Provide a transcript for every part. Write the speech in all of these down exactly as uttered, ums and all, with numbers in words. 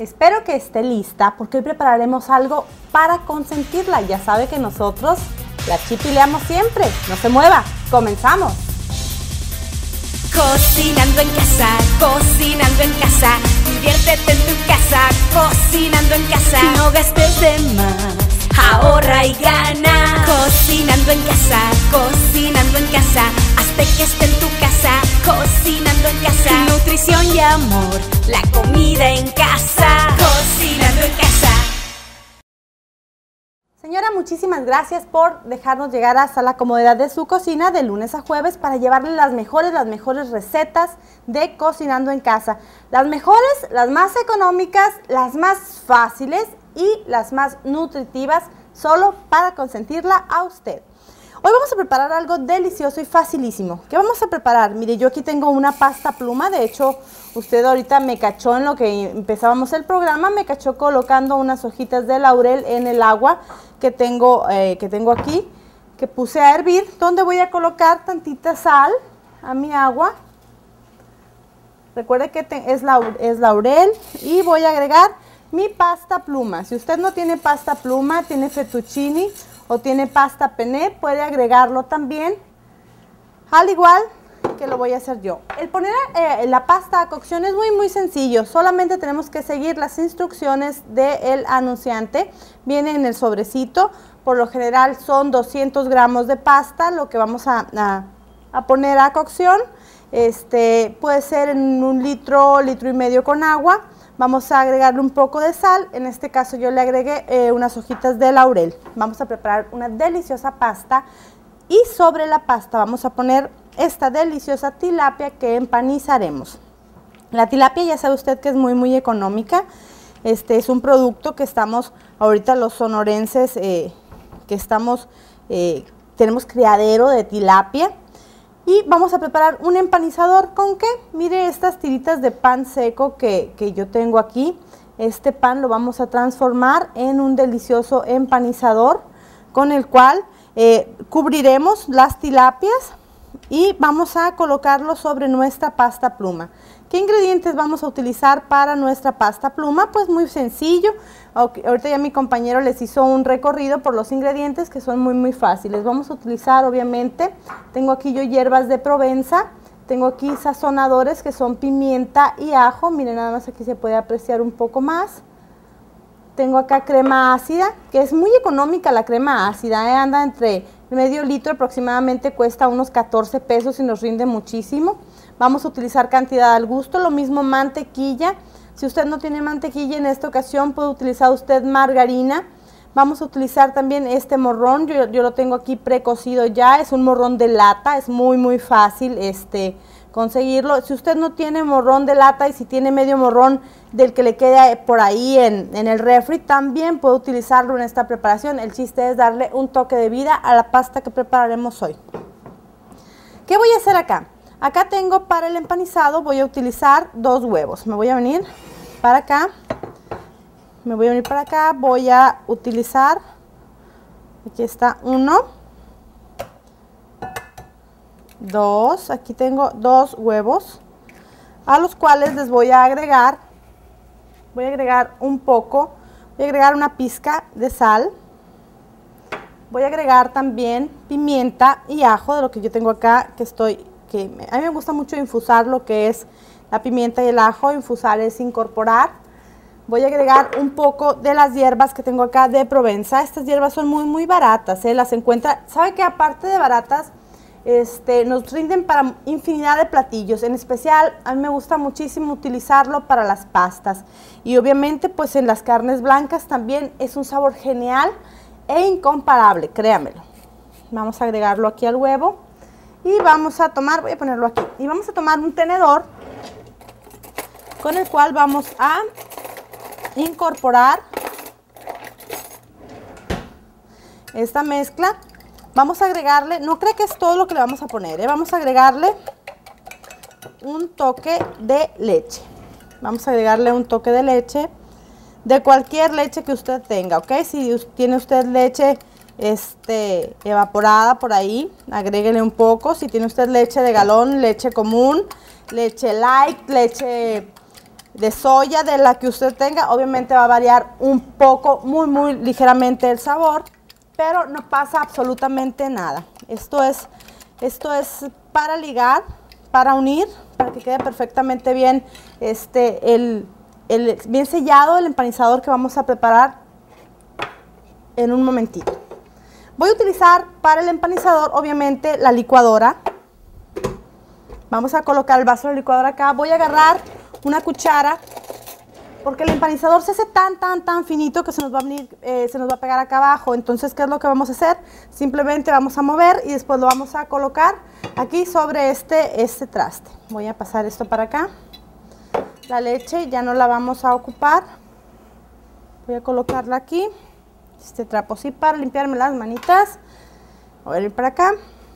Espero que esté lista porque hoy prepararemos algo para consentirla. Ya sabe que nosotros la chipileamos siempre. No se mueva, comenzamos. Cocinando en casa, cocinando en casa, diviértete en tu casa, cocinando en casa. No gastes de más, ahorra y gana. Cocinando en casa, cocinando en casa, hazte que esté en tu casa, cocinando en casa. Nutrición y amor, la comida en casa, cocinando en casa. Señora, muchísimas gracias por dejarnos llegar hasta la comodidad de su cocina de lunes a jueves para llevarle las mejores, las mejores recetas de cocinando en casa. Las mejores, las más económicas, las más fáciles y las más nutritivas, solo para consentirla a usted. Hoy vamos a preparar algo delicioso y facilísimo. ¿Qué vamos a preparar? Mire, yo aquí tengo una pasta pluma. De hecho, usted ahorita me cachó en lo que empezábamos el programa, me cachó colocando unas hojitas de laurel en el agua que tengo, eh, que tengo aquí, que puse a hervir, donde voy a colocar tantita sal a mi agua. Recuerde que te, es, laurel, es laurel y voy a agregar mi pasta pluma. Si usted no tiene pasta pluma, tiene fettuccini o tiene pasta penne, puede agregarlo también, al igual que lo voy a hacer yo. El poner eh, la pasta a cocción es muy muy sencillo, solamente tenemos que seguir las instrucciones del anunciante. Viene en el sobrecito, por lo general son doscientos gramos de pasta lo que vamos a, a, a poner a cocción. Este, puede ser en un litro, litro y medio con agua. Vamos a agregarle un poco de sal, en este caso yo le agregué eh, unas hojitas de laurel. Vamos a preparar una deliciosa pasta y sobre la pasta vamos a poner esta deliciosa tilapia que empanizaremos. La tilapia ya sabe usted que es muy muy económica. Este es un producto que estamos ahorita los sonorenses, eh, que estamos, eh, tenemos criadero de tilapia. Y vamos a preparar un empanizador. ¿Con qué? Mire estas tiritas de pan seco que, que yo tengo aquí. Este pan lo vamos a transformar en un delicioso empanizador con el cual eh, cubriremos las tilapias y vamos a colocarlo sobre nuestra pasta pluma. ¿Qué ingredientes vamos a utilizar para nuestra pasta pluma? Pues muy sencillo. Okay, ahorita ya mi compañero les hizo un recorrido por los ingredientes que son muy muy fáciles. Vamos a utilizar obviamente, tengo aquí yo hierbas de Provenza, tengo aquí sazonadores que son pimienta y ajo. Miren, nada más aquí se puede apreciar un poco más. Tengo acá crema ácida, que es muy económica la crema ácida, ¿eh? Anda entre medio litro aproximadamente, cuesta unos catorce pesos y nos rinde muchísimo. Vamos a utilizar cantidad al gusto, lo mismo mantequilla. Si usted no tiene mantequilla en esta ocasión, puede utilizar usted margarina. Vamos a utilizar también este morrón, yo, yo lo tengo aquí precocido ya, es un morrón de lata, es muy muy fácil este, conseguirlo. Si usted no tiene morrón de lata y si tiene medio morrón del que le queda por ahí en, en el refri, también puede utilizarlo en esta preparación. El chiste es darle un toque de vida a la pasta que prepararemos hoy. ¿Qué voy a hacer acá? Acá tengo para el empanizado, voy a utilizar dos huevos. Me voy a venir para acá, me voy a venir para acá, voy a utilizar, aquí está uno, dos, aquí tengo dos huevos, a los cuales les voy a agregar, voy a agregar un poco, voy a agregar una pizca de sal, voy a agregar también pimienta y ajo, de lo que yo tengo acá, que estoy... que a mí me gusta mucho infusar lo que es la pimienta y el ajo. Infusar es incorporar. Voy a agregar un poco de las hierbas que tengo acá de Provenza. Estas hierbas son muy muy baratas, ¿eh? Las encuentra, sabe que aparte de baratas, este, nos rinden para infinidad de platillos. En especial a mí me gusta muchísimo utilizarlo para las pastas y obviamente pues en las carnes blancas también es un sabor genial e incomparable, créamelo. Vamos a agregarlo aquí al huevo. Y vamos a tomar, voy a ponerlo aquí, y vamos a tomar un tenedor con el cual vamos a incorporar esta mezcla. Vamos a agregarle, no creo que es todo lo que le vamos a poner, ¿eh? Vamos a agregarle un toque de leche. Vamos a agregarle un toque de leche, de cualquier leche que usted tenga, ¿ok? Si tiene usted leche este, evaporada por ahí, agréguele un poco. Si tiene usted leche de galón, leche común, leche light, leche de soya, de la que usted tenga. Obviamente va a variar un poco, muy, muy ligeramente el sabor, pero no pasa absolutamente nada. Esto es, esto es para ligar, para unir, para que quede perfectamente bien, este, el, el, bien sellado el empanizador que vamos a preparar en un momentito. Voy a utilizar para el empanizador, obviamente, la licuadora. Vamos a colocar el vaso de la licuadora acá. Voy a agarrar una cuchara, porque el empanizador se hace tan, tan, tan finito que se nos va a venir, eh, se nos va a pegar acá abajo. Entonces, ¿qué es lo que vamos a hacer? Simplemente vamos a mover y después lo vamos a colocar aquí sobre este, este traste. Voy a pasar esto para acá. La leche ya no la vamos a ocupar. Voy a colocarla aquí. Este trapo sí para limpiarme las manitas. Voy a ir para acá.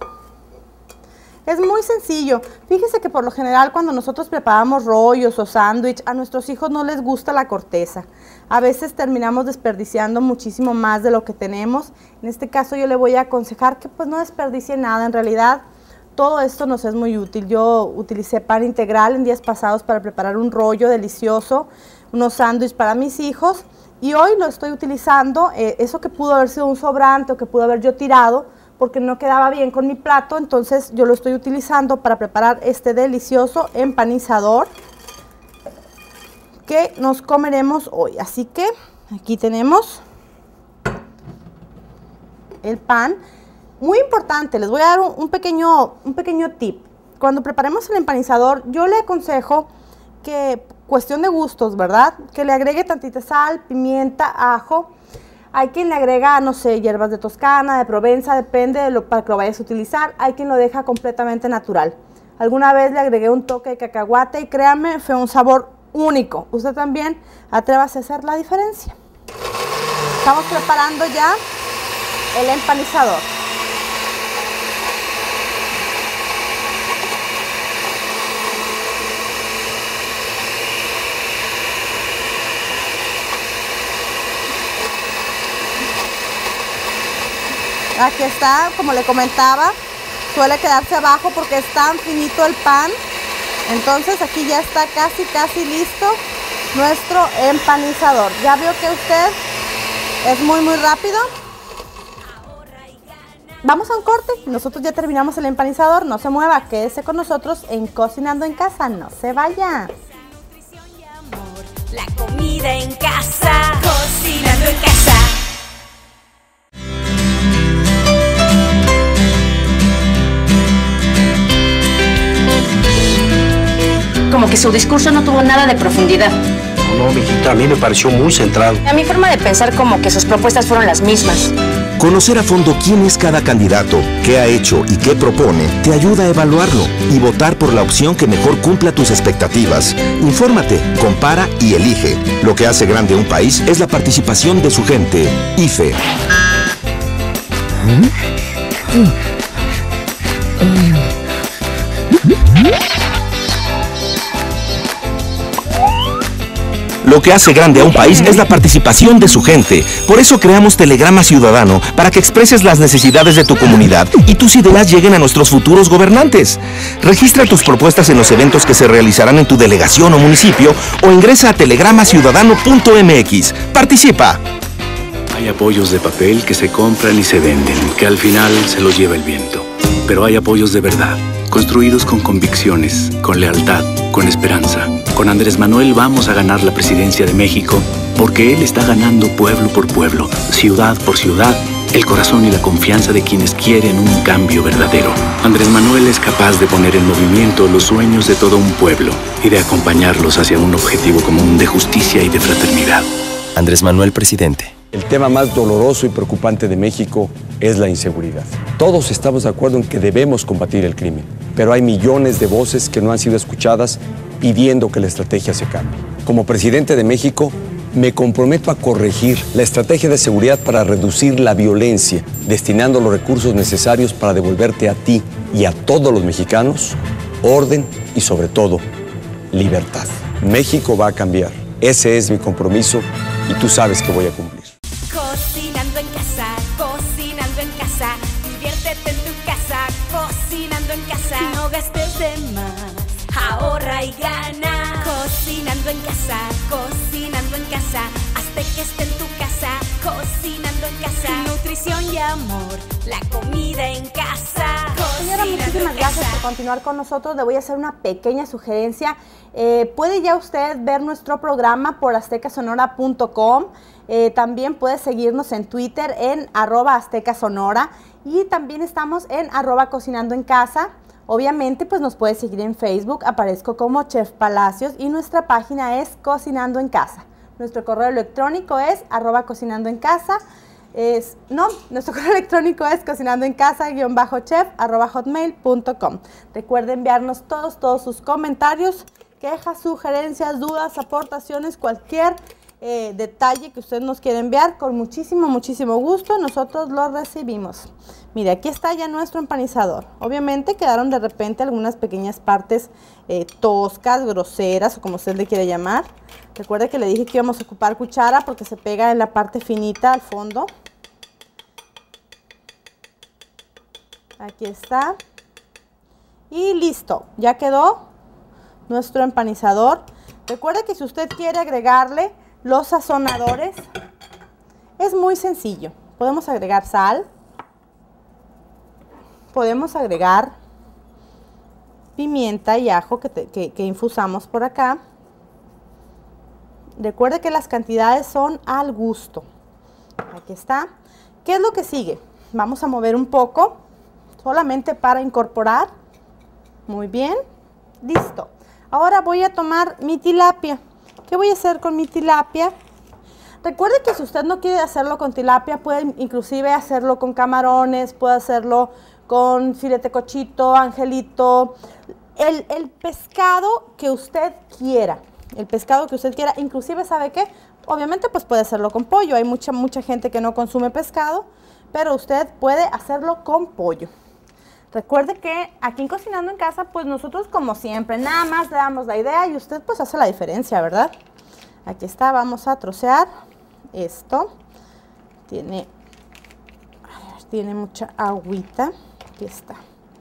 Es muy sencillo. Fíjese que por lo general cuando nosotros preparamos rollos o sándwich, a nuestros hijos no les gusta la corteza. A veces terminamos desperdiciando muchísimo más de lo que tenemos. En este caso yo le voy a aconsejar que pues no desperdicie nada. En realidad todo esto nos es muy útil. Yo utilicé pan integral en días pasados para preparar un rollo delicioso, unos sándwiches para mis hijos. Y hoy lo estoy utilizando, eh, eso que pudo haber sido un sobrante o que pudo haber yo tirado, porque no quedaba bien con mi plato, entonces yo lo estoy utilizando para preparar este delicioso empanizador que nos comeremos hoy. Así que aquí tenemos el pan. Muy importante, les voy a dar un, un, pequeño, un pequeño tip. Cuando preparemos el empanizador, yo le aconsejo que, cuestión de gustos, ¿verdad?, que le agregue tantita sal, pimienta, ajo. Hay quien le agrega, no sé, hierbas de Toscana, de Provenza, depende de lo para que lo vayas a utilizar. Hay quien lo deja completamente natural. Alguna vez le agregué un toque de cacahuate y créanme, fue un sabor único. Usted también atrévase a hacer la diferencia. Estamos preparando ya el empanizador. Aquí está, como le comentaba, suele quedarse abajo porque es tan finito el pan. Entonces aquí ya está casi, casi listo nuestro empanizador. Ya vio que usted es muy, muy rápido. Vamos a un corte. Nosotros ya terminamos el empanizador. No se mueva, quédese con nosotros en Cocinando en Casa. No se vaya. La comida en casa, cocinando en casa. Como que su discurso no tuvo nada de profundidad. No, no, mijita, a mí me pareció muy centrado. A mi forma de pensar, como que sus propuestas fueron las mismas. Conocer a fondo quién es cada candidato, qué ha hecho y qué propone, te ayuda a evaluarlo y votar por la opción que mejor cumpla tus expectativas. Infórmate, compara y elige. Lo que hace grande a un país es la participación de su gente. I F E. Lo que hace grande a un país es la participación de su gente. Por eso creamos Telegrama Ciudadano, para que expreses las necesidades de tu comunidad y tus ideas lleguen a nuestros futuros gobernantes. Registra tus propuestas en los eventos que se realizarán en tu delegación o municipio o ingresa a telegrama ciudadano punto m x. ¡Participa! Hay apoyos de papel que se compran y se venden, que al final se los lleva el viento. Pero hay apoyos de verdad, construidos con convicciones, con lealtad, con esperanza. Con Andrés Manuel vamos a ganar la presidencia de México, porque él está ganando pueblo por pueblo, ciudad por ciudad, el corazón y la confianza de quienes quieren un cambio verdadero. Andrés Manuel es capaz de poner en movimiento los sueños de todo un pueblo y de acompañarlos hacia un objetivo común de justicia y de fraternidad. Andrés Manuel, presidente. El tema más doloroso y preocupante de México es la inseguridad. Todos estamos de acuerdo en que debemos combatir el crimen, pero hay millones de voces que no han sido escuchadas pidiendo que la estrategia se cambie. Como presidente de México, me comprometo a corregir la estrategia de seguridad para reducir la violencia, destinando los recursos necesarios para devolverte a ti y a todos los mexicanos orden y, sobre todo, libertad. México va a cambiar. Ese es mi compromiso y tú sabes que voy a cumplir. Cocinando en casa, cocinando en casa, diviértete en tu casa, cocinando en casa. No gastes de más, ahorra y gana, cocinando Cocinando en casa, cocinando en casa, hazte que esté en tu casa, cocinando en casa. Nutrición y amor, la comida en casa. Señora, muchísimas gracias por continuar con nosotros. Le voy a hacer una pequeña sugerencia. Eh, puede ya usted ver nuestro programa por azteca sonora punto com. Eh, también puede seguirnos en Twitter en arroba azteca sonora y también estamos en arroba cocinando en casa. Obviamente pues nos puede seguir en Facebook, aparezco como Chef Palacios y nuestra página es Cocinando en Casa. Nuestro correo electrónico es arroba cocinando en casa. Es, no, nuestro correo electrónico es cocinando en casa guión bajo chef arroba hotmail punto com. Recuerde enviarnos todos, todos sus comentarios, quejas, sugerencias, dudas, aportaciones, cualquier eh, detalle que usted nos quiera enviar, con muchísimo, muchísimo gusto, nosotros lo recibimos. Mire, aquí está ya nuestro empanizador. Obviamente quedaron de repente algunas pequeñas partes eh, toscas, groseras o como usted le quiere llamar. Recuerde que le dije que íbamos a ocupar cuchara porque se pega en la parte finita al fondo. Aquí está. Y listo, ya quedó nuestro empanizador. Recuerde que si usted quiere agregarle los sazonadores, es muy sencillo. Podemos agregar sal, podemos agregar pimienta y ajo que, te, que, que infusamos por acá. Recuerde que las cantidades son al gusto. Aquí está. ¿Qué es lo que sigue? Vamos a mover un poco, solamente para incorporar. Muy bien. Listo. Ahora voy a tomar mi tilapia. ¿Qué voy a hacer con mi tilapia? Recuerde que si usted no quiere hacerlo con tilapia, puede inclusive hacerlo con camarones, puede hacerlo con filete cochito, angelito, el, el pescado que usted quiera. El pescado que usted quiera, inclusive, ¿sabe qué? Obviamente pues puede hacerlo con pollo. Hay mucha, mucha gente que no consume pescado, pero usted puede hacerlo con pollo. Recuerde que aquí en Cocinando en Casa, pues nosotros como siempre, nada más le damos la idea y usted pues hace la diferencia, ¿verdad? Aquí está, vamos a trocear esto. Tiene, a ver, tiene mucha agüita. Aquí está.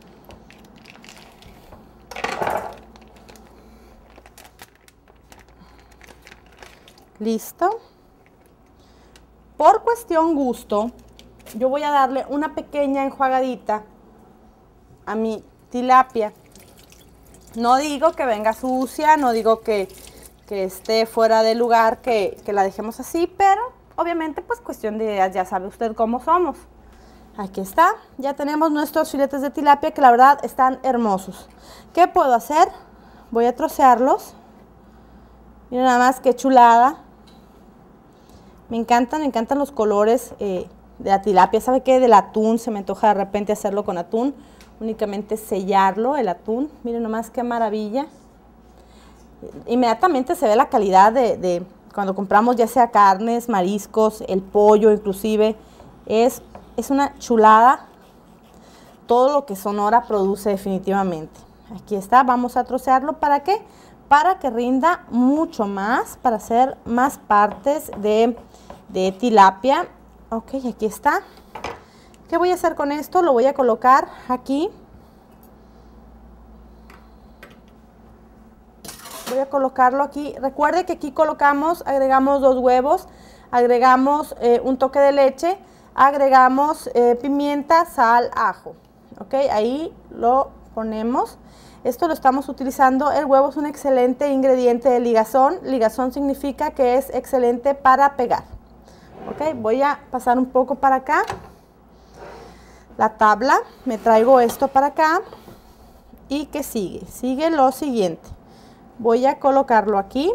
Listo. Por cuestión gusto, yo voy a darle una pequeña enjuagadita a mi tilapia. No digo que venga sucia, no digo que, que esté fuera de lugar, que, que la dejemos así, pero obviamente pues cuestión de ideas, ya sabe usted cómo somos. Aquí está, ya tenemos nuestros filetes de tilapia que la verdad están hermosos. ¿Qué puedo hacer? Voy a trocearlos. Miren nada más qué chulada. Me encantan, me encantan los colores eh, de la tilapia. ¿Sabe qué? Del atún, se me antoja de repente hacerlo con atún. Únicamente sellarlo, el atún. Miren nomás qué maravilla. Inmediatamente se ve la calidad de, de cuando compramos ya sea carnes, mariscos, el pollo inclusive. Es, es una chulada. Todo lo que Sonora produce definitivamente. Aquí está, vamos a trocearlo. ¿Para qué? Para que rinda mucho más, para hacer más partes de, de tilapia. Ok, aquí está. ¿Qué voy a hacer con esto? Lo voy a colocar aquí. Voy a colocarlo aquí. Recuerde que aquí colocamos, agregamos dos huevos, agregamos eh, un toque de leche, agregamos eh, pimienta, sal, ajo. Ok, ahí lo ponemos. Esto lo estamos utilizando. El huevo es un excelente ingrediente de ligazón. Ligazón significa que es excelente para pegar. Ok, voy a pasar un poco para acá. La tabla, me traigo esto para acá. ¿Y qué sigue? Sigue lo siguiente. Voy a colocarlo aquí.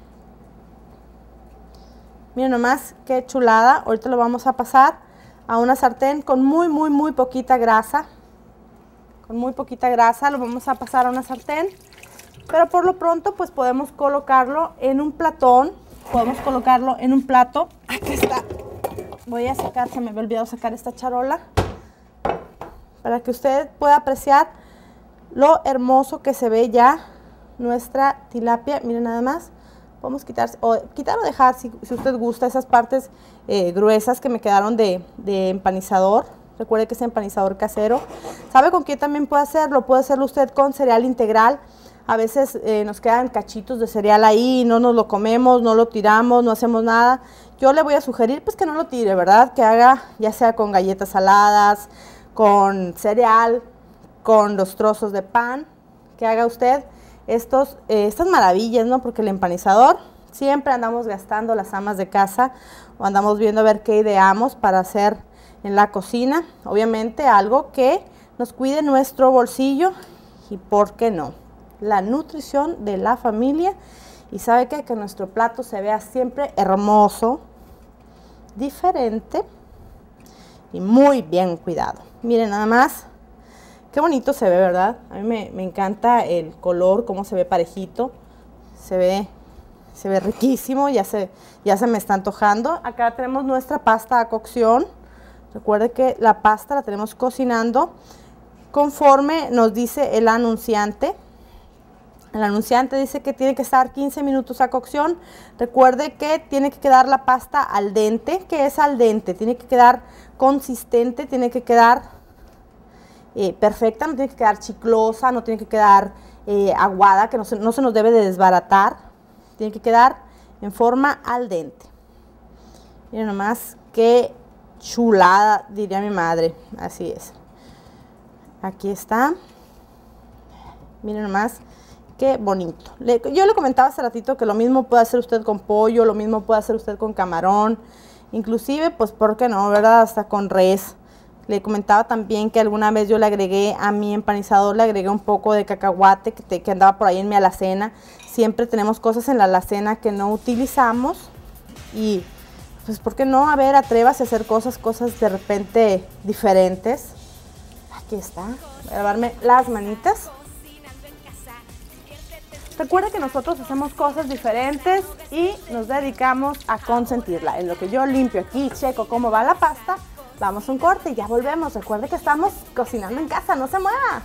Miren nomás qué chulada. Ahorita lo vamos a pasar a una sartén con muy, muy, muy poquita grasa. Con muy poquita grasa lo vamos a pasar a una sartén. Pero por lo pronto pues podemos colocarlo en un platón. Podemos colocarlo en un plato. Aquí está. Voy a sacar, se me había olvidado sacar esta charola. Para que usted pueda apreciar lo hermoso que se ve ya nuestra tilapia. Miren nada más. Podemos quitar o, quitar o dejar, si, si usted gusta, esas partes eh, gruesas que me quedaron de, de empanizador. Recuerde que es empanizador casero. ¿Sabe con qué también puede hacerlo? Puede hacerlo usted con cereal integral. A veces eh, nos quedan cachitos de cereal ahí, no nos lo comemos, no lo tiramos, no hacemos nada. Yo le voy a sugerir pues que no lo tire, ¿verdad? Que haga ya sea con galletas saladas, con cereal, con los trozos de pan, que haga usted estos, eh, estas maravillas, ¿no? Porque el empanizador siempre andamos gastando las amas de casa o andamos viendo a ver qué ideamos para hacer en la cocina. Obviamente algo que nos cuide nuestro bolsillo y, ¿por qué no?, la nutrición de la familia. Y sabe qué, que nuestro plato se vea siempre hermoso, diferente y muy bien cuidado. Miren nada más, qué bonito se ve, ¿verdad? A mí me, me encanta el color, cómo se ve parejito, se ve, se ve riquísimo, ya se, ya se me está antojando. Acá tenemos nuestra pasta a cocción. Recuerde que la pasta la tenemos cocinando conforme nos dice el anunciante. El anunciante dice que tiene que estar quince minutos a cocción. Recuerde que tiene que quedar la pasta al dente. ¿Qué es al dente? Tiene que quedar consistente, tiene que quedar eh, perfecta, no tiene que quedar chiclosa, no tiene que quedar eh, aguada, que no se, no se nos debe de desbaratar. Tiene que quedar en forma al dente. Miren nomás qué chulada, diría mi madre. Así es. Aquí está. Miren nomás. Qué bonito. Le, yo le comentaba hace ratito que lo mismo puede hacer usted con pollo, lo mismo puede hacer usted con camarón, inclusive, pues, ¿por qué no, verdad? Hasta con res. Le comentaba también que alguna vez yo le agregué a mi empanizador, le agregué un poco de cacahuate que, te, que andaba por ahí en mi alacena. Siempre tenemos cosas en la alacena que no utilizamos y, pues, ¿por qué no? A ver, atrévase a hacer cosas, cosas de repente diferentes. Aquí está. Voy a lavarme las manitas. Recuerda que nosotros hacemos cosas diferentes y nos dedicamos a consentirla. En lo que yo limpio aquí y checo cómo va la pasta, vamos a un corte y ya volvemos. Recuerde que estamos cocinando en casa, no se mueva.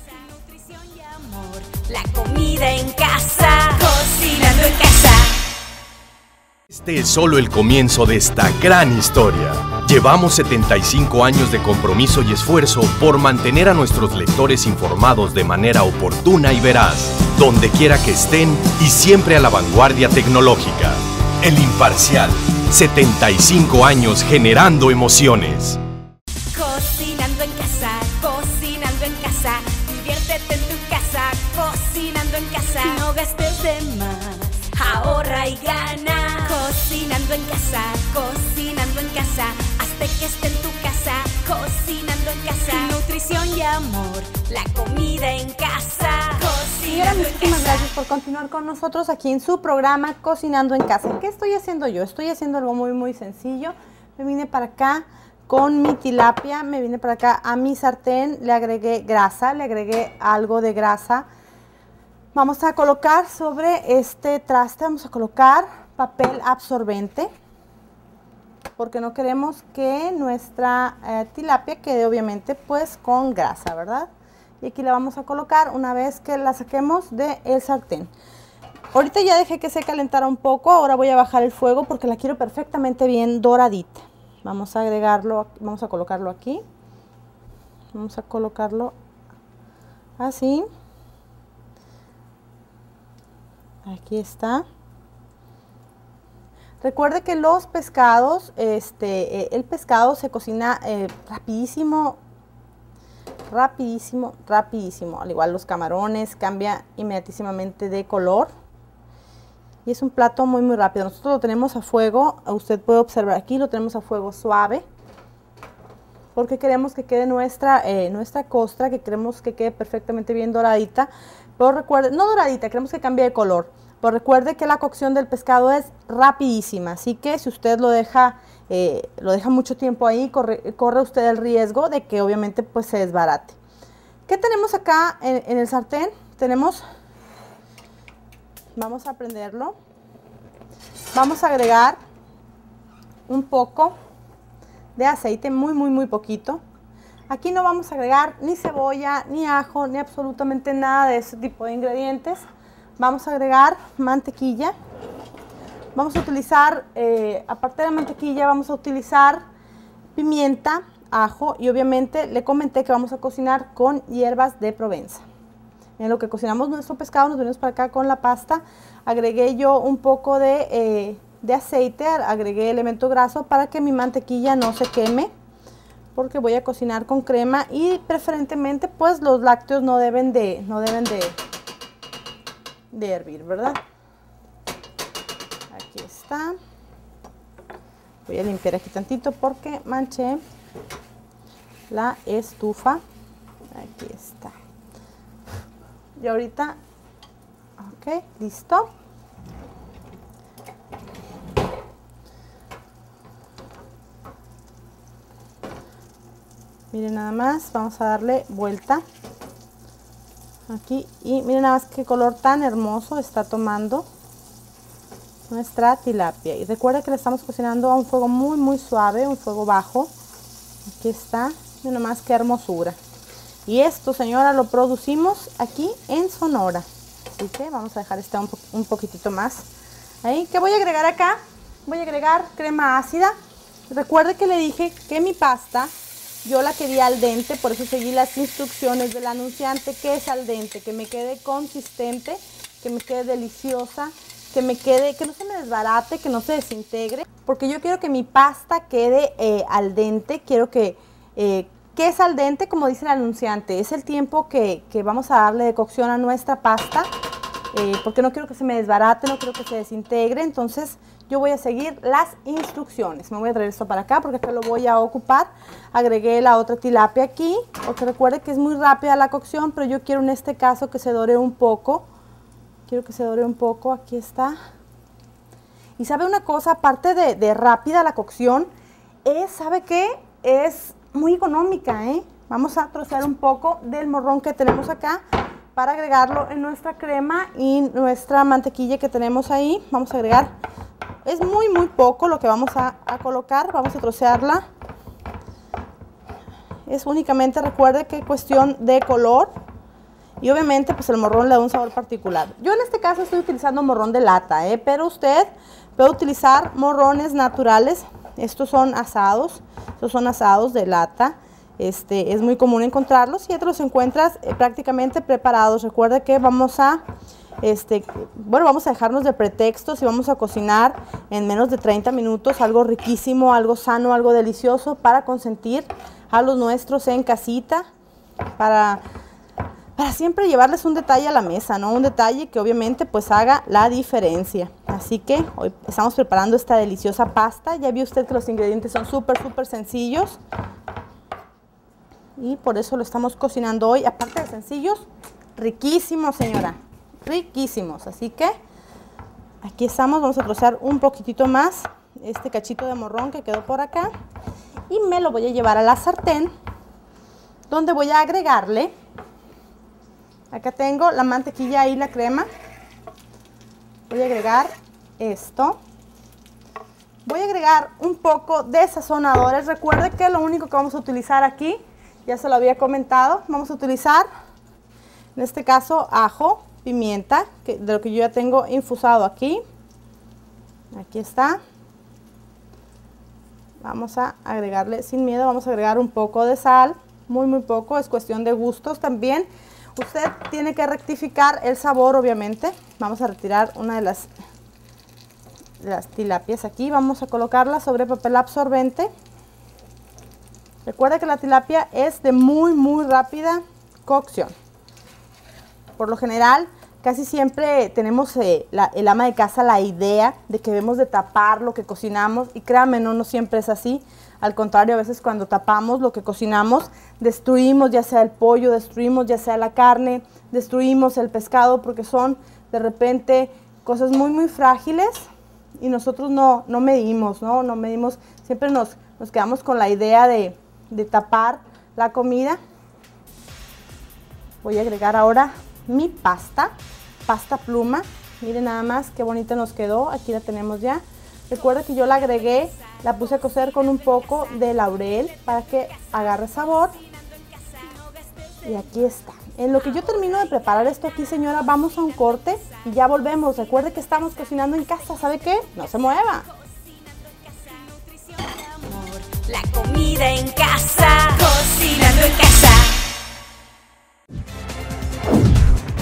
La comida en casa, cocinando en casa. Este es solo el comienzo de esta gran historia. Llevamos setenta y cinco años de compromiso y esfuerzo por mantener a nuestros lectores informados de manera oportuna y veraz, donde quiera que estén y siempre a la vanguardia tecnológica. El Imparcial, setenta y cinco años generando emociones. Cocinando en casa, cocinando en casa, diviértete en tu casa, cocinando en casa. No gastes de más, ahorra y gana. Cocinando en casa, cocinando en casa, hazte que esté en tu casa, cocinando en casa. Nutrición y amor, la comida en casa. Señora, muchísimas gracias por continuar con nosotros aquí en su programa Cocinando en Casa. ¿Qué estoy haciendo yo? Estoy haciendo algo muy muy sencillo. Me vine para acá con mi tilapia, me vine para acá a mi sartén, le agregué grasa, le agregué algo de grasa. Vamos a colocar sobre este traste, vamos a colocar papel absorbente, porque no queremos que nuestra eh, tilapia quede obviamente pues con grasa, ¿verdad? Y aquí la vamos a colocar una vez que la saquemos del sartén. Ahorita ya dejé que se calentara un poco, ahora voy a bajar el fuego porque la quiero perfectamente bien doradita. Vamos a agregarlo, vamos a colocarlo aquí. Vamos a colocarlo así. Aquí está. Recuerde que los pescados, este, eh, el pescado se cocina eh, rapidísimo, rapidísimo, rapidísimo. Al igual los camarones, cambia inmediatísimamente de color. Y es un plato muy muy rápido. Nosotros lo tenemos a fuego, usted puede observar aquí, lo tenemos a fuego suave. Porque queremos que quede nuestra, eh, nuestra costra, que queremos que quede perfectamente bien doradita. Pero recuerde, no doradita, queremos que cambie de color. Pero recuerde que la cocción del pescado es rapidísima, así que si usted lo deja, eh, lo deja mucho tiempo ahí, corre, corre usted el riesgo de que obviamente pues se desbarate. ¿Qué tenemos acá en, en el sartén? Tenemos, vamos a prenderlo, vamos a agregar un poco de aceite, muy muy muy poquito. Aquí no vamos a agregar ni cebolla, ni ajo, ni absolutamente nada de ese tipo de ingredientes. Vamos a agregar mantequilla. Vamos a utilizar, eh, aparte de la mantequilla, vamos a utilizar pimienta, ajo y obviamente le comenté que vamos a cocinar con hierbas de Provenza. En lo que cocinamos nuestro pescado, nos venimos para acá con la pasta. Agregué yo un poco de, eh, de aceite, agregué elemento graso para que mi mantequilla no se queme, porque voy a cocinar con crema y preferentemente pues los lácteos no deben de, no deben de, de hervir, ¿verdad? Aquí está. Voy a limpiar aquí tantito porque manché la estufa. Aquí está. Y ahorita, ok, listo. Miren nada más, vamos a darle vuelta aquí y miren nada más qué color tan hermoso está tomando nuestra tilapia. Y recuerda que la estamos cocinando a un fuego muy muy suave, un fuego bajo. Aquí está, miren nada más qué hermosura. Y esto, señora, lo producimos aquí en Sonora. Así que vamos a dejar este un, po un poquitito más. Ahí, ¿qué voy a agregar acá? Voy a agregar crema ácida. Recuerde que le dije que mi pasta yo la quería al dente, por eso seguí las instrucciones del anunciante, que es al dente, que me quede consistente, que me quede deliciosa, que me quede, que no se me desbarate, que no se desintegre, porque yo quiero que mi pasta quede eh, al dente. Quiero que, eh, ¿qué es al dente? Como dice el anunciante, es el tiempo que, que vamos a darle de cocción a nuestra pasta, eh, porque no quiero que se me desbarate, no quiero que se desintegre. Entonces yo voy a seguir las instrucciones. Me voy a traer esto para acá porque acá lo voy a ocupar. Agregué la otra tilapia aquí, porque recuerde que es muy rápida la cocción, pero yo quiero en este caso que se dore un poco. Quiero que se dore un poco, aquí está. Y sabe una cosa, aparte de, de rápida la cocción, es, ¿sabe qué? Es muy económica, ¿eh? Vamos a trocear un poco del morrón que tenemos acá para agregarlo en nuestra crema y nuestra mantequilla que tenemos ahí. Vamos a agregar, es muy muy poco lo que vamos a, a colocar, vamos a trocearla. Es únicamente, recuerde que es cuestión de color y obviamente pues el morrón le da un sabor particular. Yo en este caso estoy utilizando morrón de lata, ¿eh? Pero usted puede utilizar morrones naturales. Estos son asados, estos son asados de lata. Este, es muy común encontrarlos y ya te los encuentras eh, prácticamente preparados. Recuerda que vamos a, este, bueno, vamos a dejarnos de pretextos y vamos a cocinar en menos de treinta minutos algo riquísimo, algo sano, algo delicioso para consentir a los nuestros en casita, para, para siempre llevarles un detalle a la mesa, ¿no? Un detalle que obviamente pues haga la diferencia. Así que hoy estamos preparando esta deliciosa pasta. Ya vio usted que los ingredientes son súper, súper sencillos. Y por eso lo estamos cocinando hoy. Aparte de sencillos, riquísimos, señora. Riquísimos. Así que aquí estamos. Vamos a trocear un poquitito más este cachito de morrón que quedó por acá. Y me lo voy a llevar a la sartén, donde voy a agregarle. Acá tengo la mantequilla y la crema. Voy a agregar esto. Voy a agregar un poco de sazonadores. Recuerde que lo único que vamos a utilizar aquí, ya se lo había comentado, vamos a utilizar en este caso ajo, pimienta, que, de lo que yo ya tengo infusado aquí. Aquí está. Vamos a agregarle sin miedo, vamos a agregar un poco de sal, muy muy poco, es cuestión de gustos también. Usted tiene que rectificar el sabor, obviamente. Vamos a retirar una de las, de las tilapias aquí, vamos a colocarla sobre papel absorbente. Recuerda que la tilapia es de muy muy rápida cocción. Por lo general, casi siempre tenemos eh, la, el ama de casa la idea de que debemos de tapar lo que cocinamos y créanme, no, no siempre es así. Al contrario, a veces cuando tapamos lo que cocinamos, destruimos ya sea el pollo, destruimos ya sea la carne, destruimos el pescado porque son de repente cosas muy muy frágiles y nosotros no, no medimos, ¿no? No medimos, siempre nos, nos quedamos con la idea de, de tapar la comida. Voy a agregar ahora mi pasta, pasta pluma. Miren nada más qué bonita nos quedó, aquí la tenemos ya. Recuerda que yo la agregué, la puse a cocer con un poco de laurel para que agarre sabor. Y aquí está. En lo que yo termino de preparar esto aquí, señora, vamos a un corte y ya volvemos. Recuerde que estamos cocinando en casa, ¿sabe qué? No se mueva. La comida en casa, cocinando en casa.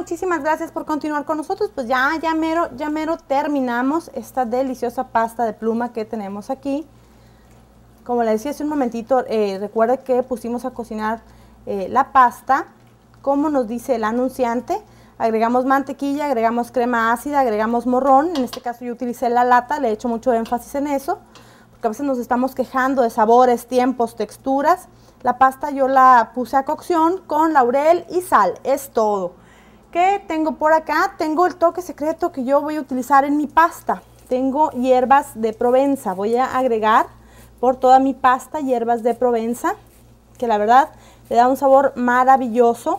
muchísimas gracias por continuar con nosotros. Pues ya, ya mero, ya mero terminamos esta deliciosa pasta de pluma que tenemos aquí. Como le decía hace un momentito, eh, recuerde que pusimos a cocinar eh, la pasta, como nos dice el anunciante. Agregamos mantequilla, agregamos crema ácida, agregamos morrón. En este caso yo utilicé la lata, le he hecho mucho énfasis en eso, porque a veces nos estamos quejando de sabores, tiempos, texturas. La pasta yo la puse a cocción con laurel y sal, es todo. ¿Qué tengo por acá? Tengo el toque secreto que yo voy a utilizar en mi pasta. Tengo hierbas de Provenza. Voy a agregar por toda mi pasta hierbas de Provenza, que la verdad le da un sabor maravilloso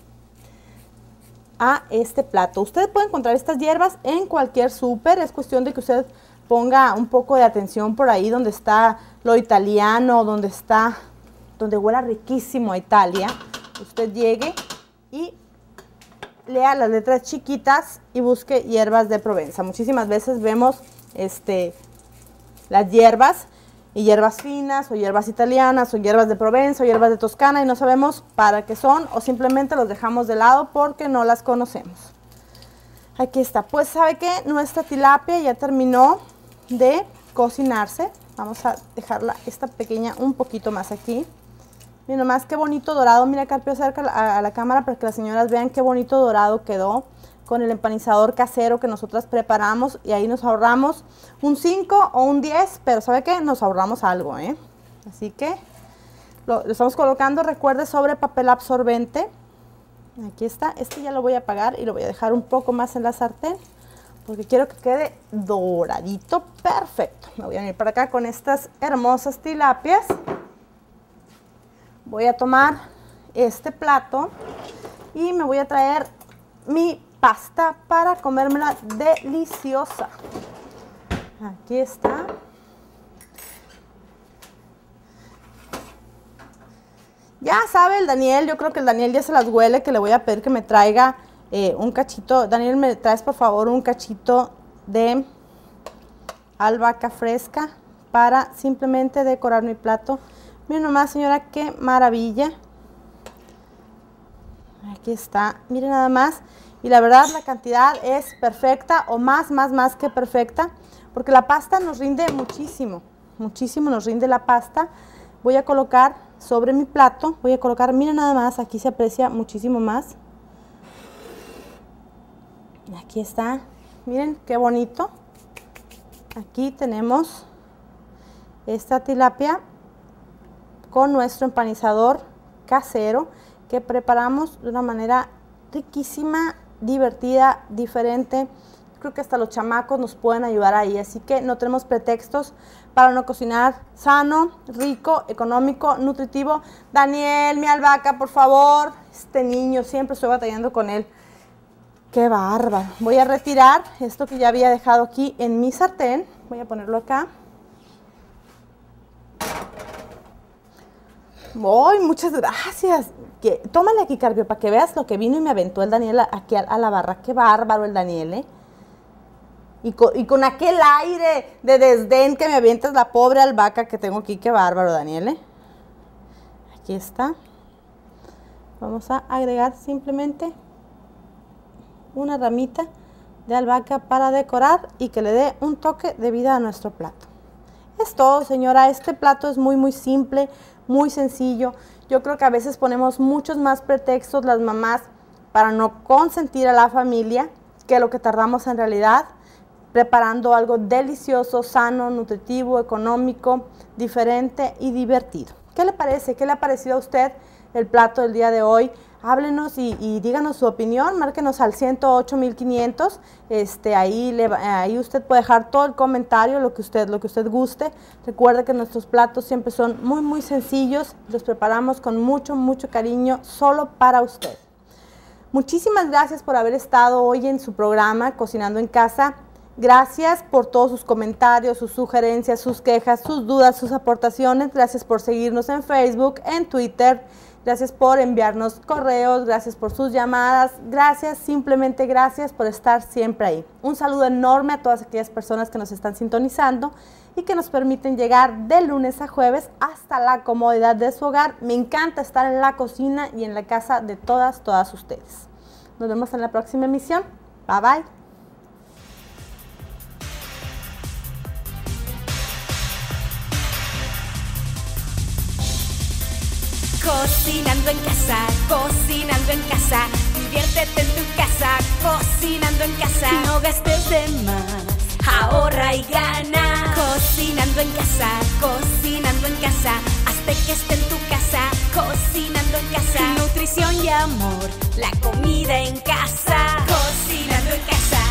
a este plato. Usted puede encontrar estas hierbas en cualquier súper. Es cuestión de que usted ponga un poco de atención por ahí donde está lo italiano, donde está, donde huela riquísimo a Italia. Usted llegue y lea las letras chiquitas y busque hierbas de Provenza. Muchísimas veces vemos este, las hierbas y hierbas finas o hierbas italianas o hierbas de Provenza o hierbas de Toscana y no sabemos para qué son o simplemente los dejamos de lado porque no las conocemos. Aquí está. Pues sabe que nuestra tilapia ya terminó de cocinarse. Vamos a dejarla esta pequeña un poquito más aquí. Miren nomás qué bonito dorado. Mira, Carpio, acerca a, a la cámara para que las señoras vean qué bonito dorado quedó con el empanizador casero que nosotras preparamos, y ahí nos ahorramos un cinco o un diez, pero ¿sabe qué? Nos ahorramos algo, ¿eh? Así que lo, lo estamos colocando, recuerde, sobre papel absorbente. Aquí está. Este ya lo voy a apagar y lo voy a dejar un poco más en la sartén porque quiero que quede doradito. Perfecto. Me voy a venir para acá con estas hermosas tilapias. Voy a tomar este plato y me voy a traer mi pasta para comérmela deliciosa. Aquí está. Ya sabe el Daniel, yo creo que el Daniel ya se las huele, que le voy a pedir que me traiga eh, un cachito. Daniel, me traes por favor un cachito de albahaca fresca para simplemente decorar mi plato. Miren nomás, señora, qué maravilla. Aquí está, miren nada más. Y la verdad la cantidad es perfecta o más, más, más que perfecta, porque la pasta nos rinde muchísimo, muchísimo nos rinde la pasta. Voy a colocar sobre mi plato, voy a colocar, miren nada más, aquí se aprecia muchísimo más. Aquí está, miren qué bonito. Aquí tenemos esta tilapia con nuestro empanizador casero que preparamos de una manera riquísima, divertida, diferente. Creo que hasta los chamacos nos pueden ayudar ahí, así que no tenemos pretextos para no cocinar sano, rico, económico, nutritivo. Daniel, mi albahaca, por favor. Este niño, siempre estoy batallando con él. Qué bárbaro. Voy a retirar esto que ya había dejado aquí en mi sartén. Voy a ponerlo acá. ¡Ay, muchas gracias! Que, tómale aquí, Carpio, para que veas lo que vino y me aventó el Daniel aquí a, a la barra. ¡Qué bárbaro el Daniel, eh! Y con, y con aquel aire de desdén que me avientas la pobre albahaca que tengo aquí. ¡Qué bárbaro, Daniel, eh! Aquí está. Vamos a agregar simplemente una ramita de albahaca para decorar y que le dé un toque de vida a nuestro plato. Es todo, señora. Este plato es muy, muy simple, muy sencillo. Yo creo que a veces ponemos muchos más pretextos las mamás para no consentir a la familia que lo que tardamos en realidad preparando algo delicioso, sano, nutritivo, económico, diferente y divertido. ¿Qué le parece? ¿Qué le ha parecido a usted el plato del día de hoy? Háblenos y, y díganos su opinión, márquenos al ciento ocho mil quinientos, este, ahí, le, ahí usted puede dejar todo el comentario, lo que usted, lo que usted guste. Recuerde que nuestros platos siempre son muy muy sencillos, los preparamos con mucho mucho cariño solo para usted. Muchísimas gracias por haber estado hoy en su programa Cocinando en Casa. Gracias por todos sus comentarios, sus sugerencias, sus quejas, sus dudas, sus aportaciones. Gracias por seguirnos en Facebook, en Twitter. Gracias por enviarnos correos, gracias por sus llamadas, gracias, simplemente gracias por estar siempre ahí. Un saludo enorme a todas aquellas personas que nos están sintonizando y que nos permiten llegar de lunes a jueves hasta la comodidad de su hogar. Me encanta estar en la cocina y en la casa de todas, todas ustedes. Nos vemos en la próxima emisión. Bye bye. Cocinando en casa, cocinando en casa, diviértete en tu casa, cocinando en casa. No gastes de más, ahorra y gana. Cocinando en casa, cocinando en casa, hazte que esté en tu casa, cocinando en casa. Nutrición y amor, la comida en casa, cocinando en casa.